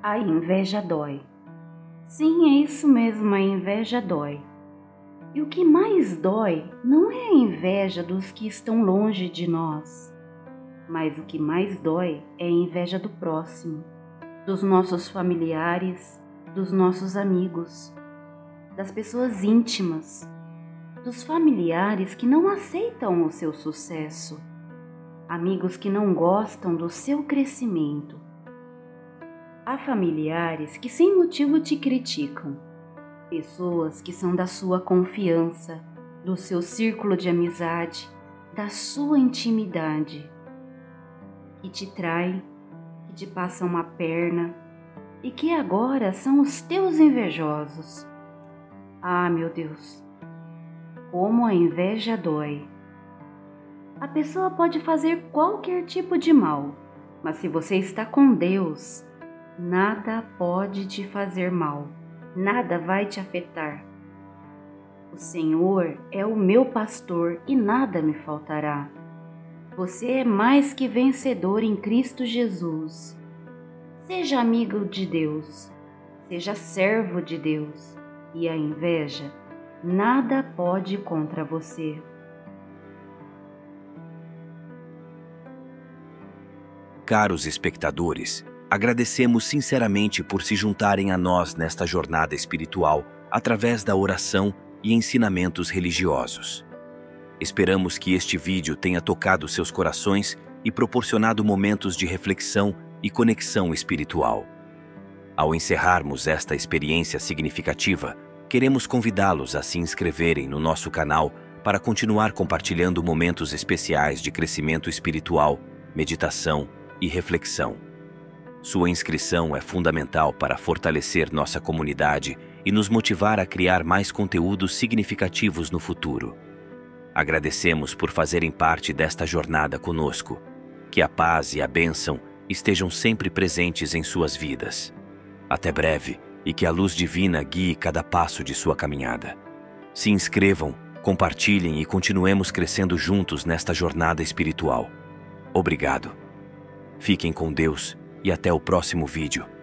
A inveja dói. Sim, é isso mesmo, a inveja dói. E o que mais dói não é a inveja dos que estão longe de nós, mas o que mais dói é a inveja do próximo, dos nossos familiares, dos nossos amigos, das pessoas íntimas, dos familiares que não aceitam o seu sucesso, amigos que não gostam do seu crescimento. Há familiares que sem motivo te criticam, pessoas que são da sua confiança, do seu círculo de amizade, da sua intimidade, que te traem, que te passam uma perna e que agora são os teus invejosos. Ah, meu Deus, como a inveja dói. A pessoa pode fazer qualquer tipo de mal, mas se você está com Deus, nada pode te fazer mal, nada vai te afetar. O Senhor é o meu pastor e nada me faltará. Você é mais que vencedor em Cristo Jesus. Seja amigo de Deus, seja servo de Deus, e a inveja nada pode contra você. Caros espectadores, agradecemos sinceramente por se juntarem a nós nesta jornada espiritual através da oração e ensinamentos religiosos. Esperamos que este vídeo tenha tocado seus corações e proporcionado momentos de reflexão e conexão espiritual. Ao encerrarmos esta experiência significativa, queremos convidá-los a se inscreverem no nosso canal para continuar compartilhando momentos especiais de crescimento espiritual, meditação e reflexão. Sua inscrição é fundamental para fortalecer nossa comunidade e nos motivar a criar mais conteúdos significativos no futuro. Agradecemos por fazerem parte desta jornada conosco. Que a paz e a bênção estejam sempre presentes em suas vidas. Até breve e que a luz divina guie cada passo de sua caminhada. Se inscrevam, compartilhem e continuemos crescendo juntos nesta jornada espiritual. Obrigado. Fiquem com Deus e até o próximo vídeo.